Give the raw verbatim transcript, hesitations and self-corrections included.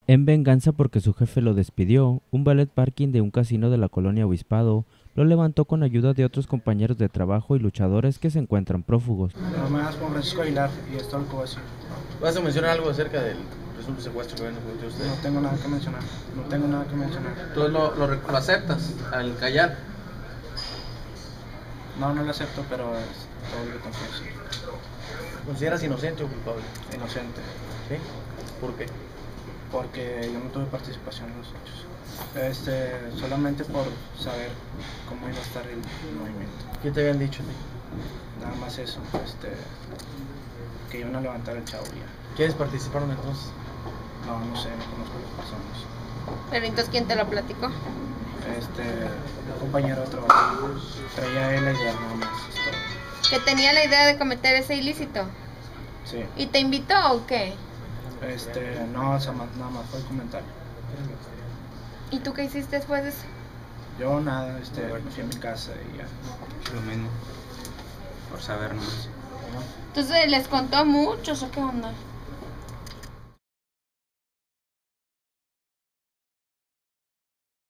En venganza porque su jefe lo despidió, un valet parking de un casino de la colonia Obispado lo levantó con ayuda de otros compañeros de trabajo y luchadores que se encuentran prófugos. No me das con Francisco Aguilar y esto es lo que voy a decir. ¿Vas a mencionar algo acerca del presunto secuestro que habían cometido ustedes? No tengo nada que mencionar. No tengo nada que mencionar. Entonces lo, lo, lo aceptas al callar. No, no lo acepto, pero es todo lo que tengo que decir. ¿Consideras inocente o culpable? Inocente. ¿Sí? ¿Por qué? Porque yo no tuve participación en los hechos. Este, solamente por saber cómo iba a estar el movimiento. ¿Qué te habían dicho a ti? Nada más eso, este, que iban a levantar el chavo ya. ¿Quiénes participaron entonces? No, no sé, no conozco a las personas. Pero entonces, ¿quién te lo platicó? Este, un compañero de trabajo. Traía él la idea nada más, es todo. ¿Que tenía la idea de cometer ese ilícito? Sí. ¿Y te invitó o qué? Este, no, o sea, más- nada más fue el comentario. ¿Y tú qué hiciste después de eso? Yo nada, este, me fui a mi casa y ya. Lo mismo, por saber nomás. Entonces, ¿les contó a muchos o qué onda?